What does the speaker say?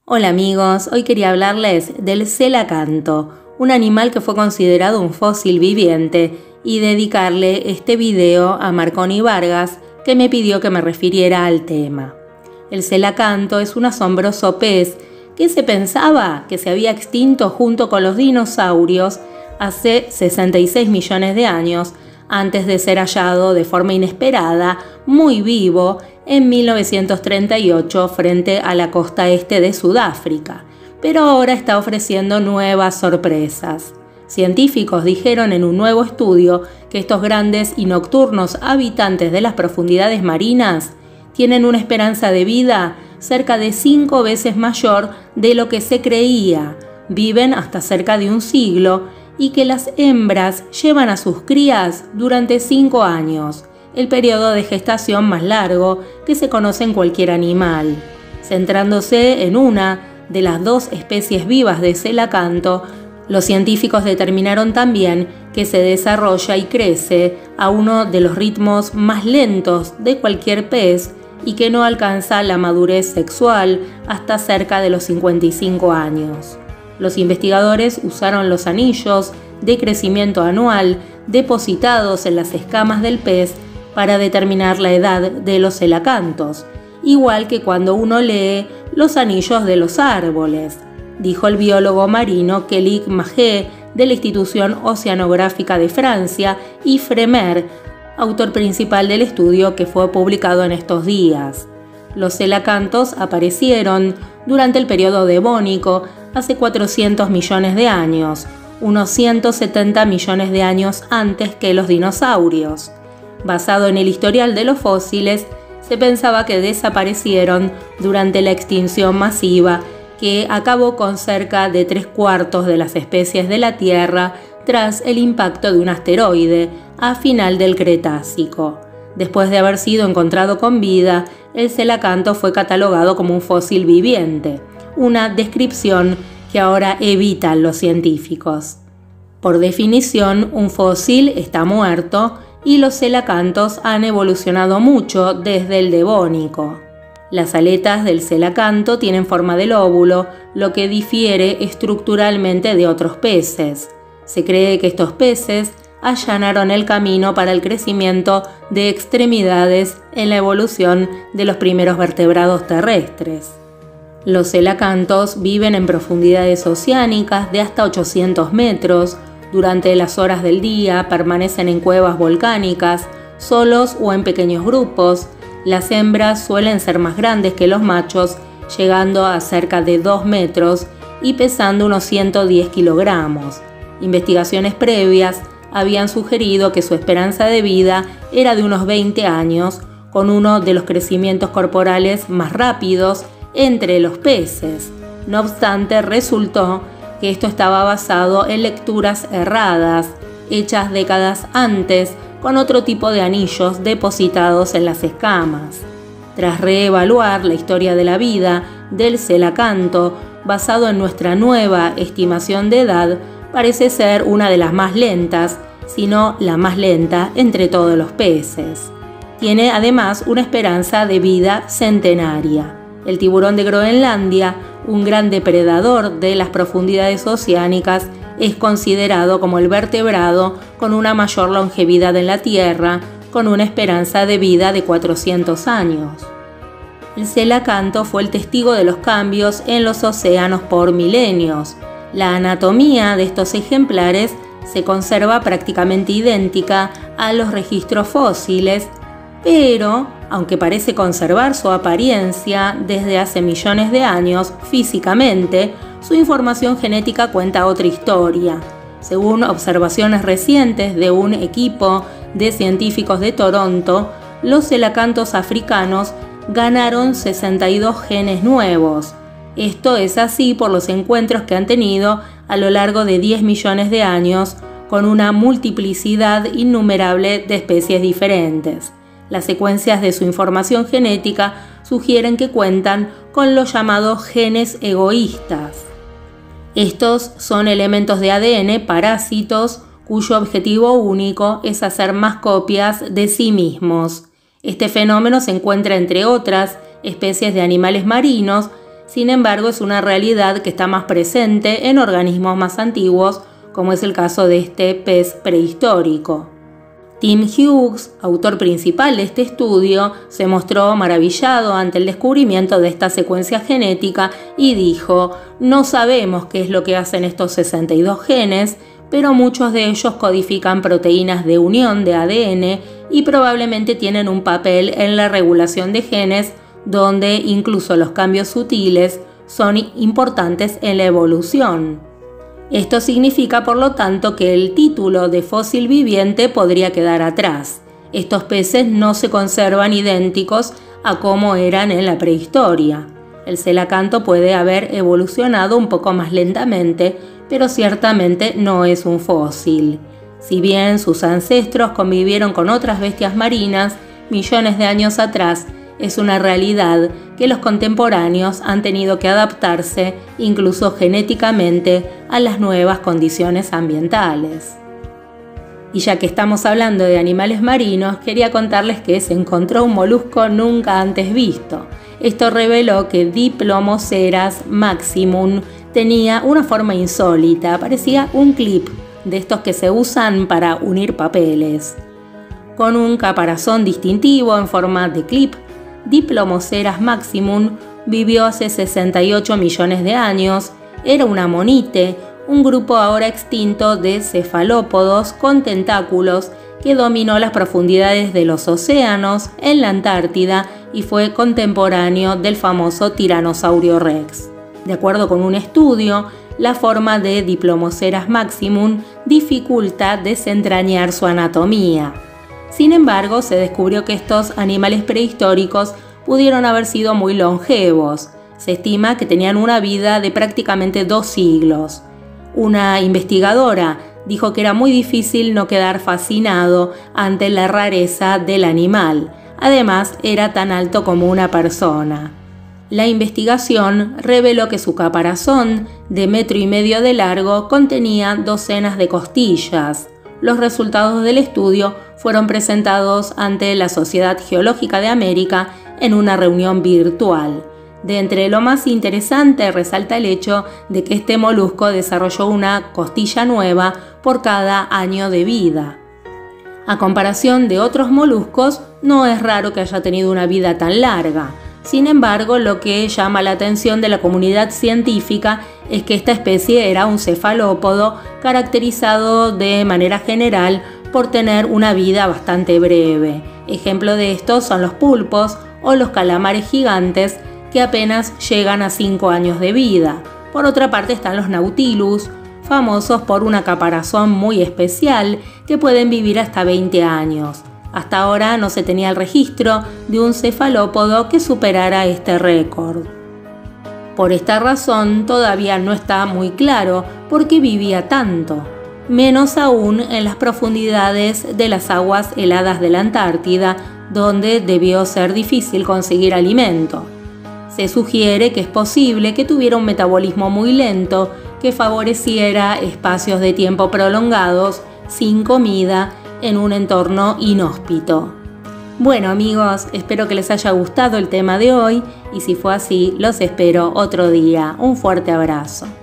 Hola amigos, hoy quería hablarles del celacanto, un animal que fue considerado un fósil viviente, y dedicarle este video a Marconi Vargas, que me pidió que me refiriera al tema. El celacanto es un asombroso pez que se pensaba que se había extinto junto con los dinosaurios hace 66 millones de años, antes de ser hallado de forma inesperada, muy vivo, en 1938 frente a la costa este de Sudáfrica, pero ahora está ofreciendo nuevas sorpresas. Científicos dijeron en un nuevo estudio que estos grandes y nocturnos habitantes de las profundidades marinas tienen una esperanza de vida cerca de 5 veces mayor de lo que se creía, viven hasta cerca de un siglo y que las hembras llevan a sus crías durante 5 años, el periodo de gestación más largo que se conoce en cualquier animal. Centrándose en una de las 2 especies vivas de celacanto, los científicos determinaron también que se desarrolla y crece a uno de los ritmos más lentos de cualquier pez y que no alcanza la madurez sexual hasta cerca de los 55 años. Los investigadores usaron los anillos de crecimiento anual depositados en las escamas del pez para determinar la edad de los celacantos, igual que cuando uno lee los anillos de los árboles, dijo el biólogo marino Kelly Magé de la Institución Oceanográfica de Francia y Fremer, autor principal del estudio que fue publicado en estos días. Los celacantos aparecieron durante el periodo devónico hace 400 millones de años, unos 170 millones de años antes que los dinosaurios. Basado en el historial de los fósiles, se pensaba que desaparecieron durante la extinción masiva que acabó con cerca de 3/4 de las especies de la Tierra tras el impacto de un asteroide a final del Cretácico. Después de haber sido encontrado con vida, el celacanto fue catalogado como un fósil viviente, una descripción que ahora evitan los científicos. Por definición, un fósil está muerto y los celacantos han evolucionado mucho desde el devónico. Las aletas del celacanto tienen forma de lóbulo, lo que difiere estructuralmente de otros peces. Se cree que estos peces allanaron el camino para el crecimiento de extremidades en la evolución de los primeros vertebrados terrestres. Los celacantos viven en profundidades oceánicas de hasta 800 metros. Durante las horas del día permanecen en cuevas volcánicas, solos o en pequeños grupos. Las hembras suelen ser más grandes que los machos, llegando a cerca de 2 metros y pesando unos 110 kilogramos. Investigaciones previas habían sugerido que su esperanza de vida era de unos 20 años, con uno de los crecimientos corporales más rápidos entre los peces. No obstante, resultó que esto estaba basado en lecturas erradas, hechas décadas antes con otro tipo de anillos depositados en las escamas. Tras reevaluar la historia de la vida del celacanto, basado en nuestra nueva estimación de edad, parece ser una de las más lentas, si no la más lenta entre todos los peces. Tiene además una esperanza de vida centenaria. El tiburón de Groenlandia, un gran depredador de las profundidades oceánicas, es considerado como el vertebrado con una mayor longevidad en la Tierra, con una esperanza de vida de 400 años. El celacanto fue el testigo de los cambios en los océanos por milenios. La anatomía de estos ejemplares se conserva prácticamente idéntica a los registros fósiles, pero, aunque parece conservar su apariencia desde hace millones de años físicamente, su información genética cuenta otra historia. Según observaciones recientes de un equipo de científicos de Toronto, los celacantos africanos ganaron 62 genes nuevos. Esto es así por los encuentros que han tenido a lo largo de 10 millones de años con una multiplicidad innumerable de especies diferentes. Las secuencias de su información genética sugieren que cuentan con los llamados genes egoístas. Estos son elementos de ADN parásitos cuyo objetivo único es hacer más copias de sí mismos. Este fenómeno se encuentra entre otras especies de animales marinos, Sin embargo, es una realidad que está más presente en organismos más antiguos, como es el caso de este pez prehistórico. Tim Hughes, autor principal de este estudio, se mostró maravillado ante el descubrimiento de esta secuencia genética y dijo: "No sabemos qué es lo que hacen estos 62 genes, pero muchos de ellos codifican proteínas de unión de ADN y probablemente tienen un papel en la regulación de genes, donde incluso los cambios sutiles son importantes en la evolución". Esto significa, por lo tanto, que el título de fósil viviente podría quedar atrás. Estos peces no se conservan idénticos a como eran en la prehistoria. El celacanto puede haber evolucionado un poco más lentamente, pero ciertamente no es un fósil. Si bien sus ancestros convivieron con otras bestias marinas millones de años atrás, es una realidad que los contemporáneos han tenido que adaptarse, incluso genéticamente, a las nuevas condiciones ambientales. Y ya que estamos hablando de animales marinos, quería contarles que se encontró un molusco nunca antes visto. Esto reveló que Diplomoceras maximum tenía una forma insólita, parecía un clip de estos que se usan para unir papeles. Con un caparazón distintivo en forma de clip, Diplomoceras maximum vivió hace 68 millones de años, era una amonite, un grupo ahora extinto de cefalópodos con tentáculos que dominó las profundidades de los océanos en la Antártida y fue contemporáneo del famoso Tiranosaurio Rex. De acuerdo con un estudio, la forma de Diplomoceras maximum dificulta desentrañar su anatomía. Sin embargo, se descubrió que estos animales prehistóricos pudieron haber sido muy longevos. Se estima que tenían una vida de prácticamente 2 siglos. Una investigadora dijo que era muy difícil no quedar fascinado ante la rareza del animal. Además, era tan alto como una persona. La investigación reveló que su caparazón, de 1,5 metros de largo, contenía docenas de costillas. Los resultados del estudio fueron presentados ante la Sociedad Geológica de América en una reunión virtual. De entre lo más interesante resalta el hecho de que este molusco desarrolló una costilla nueva por cada año de vida. A comparación de otros moluscos, no es raro que haya tenido una vida tan larga. Sin embargo, lo que llama la atención de la comunidad científica es que esta especie era un cefalópodo caracterizado de manera general por tener una vida bastante breve. Ejemplo de esto son los pulpos o los calamares gigantes, que apenas llegan a 5 años de vida. Por otra parte están los nautilus, famosos por una caparazón muy especial que pueden vivir hasta 20 años. Hasta ahora no se tenía el registro de un cefalópodo que superara este récord. Por esta razón todavía no está muy claro por qué vivía tanto, menos aún en las profundidades de las aguas heladas de la Antártida, donde debió ser difícil conseguir alimento. Se sugiere que es posible que tuviera un metabolismo muy lento que favoreciera espacios de tiempo prolongados sin comida en un entorno inhóspito. Bueno amigos, espero que les haya gustado el tema de hoy y si fue así, los espero otro día. Un fuerte abrazo.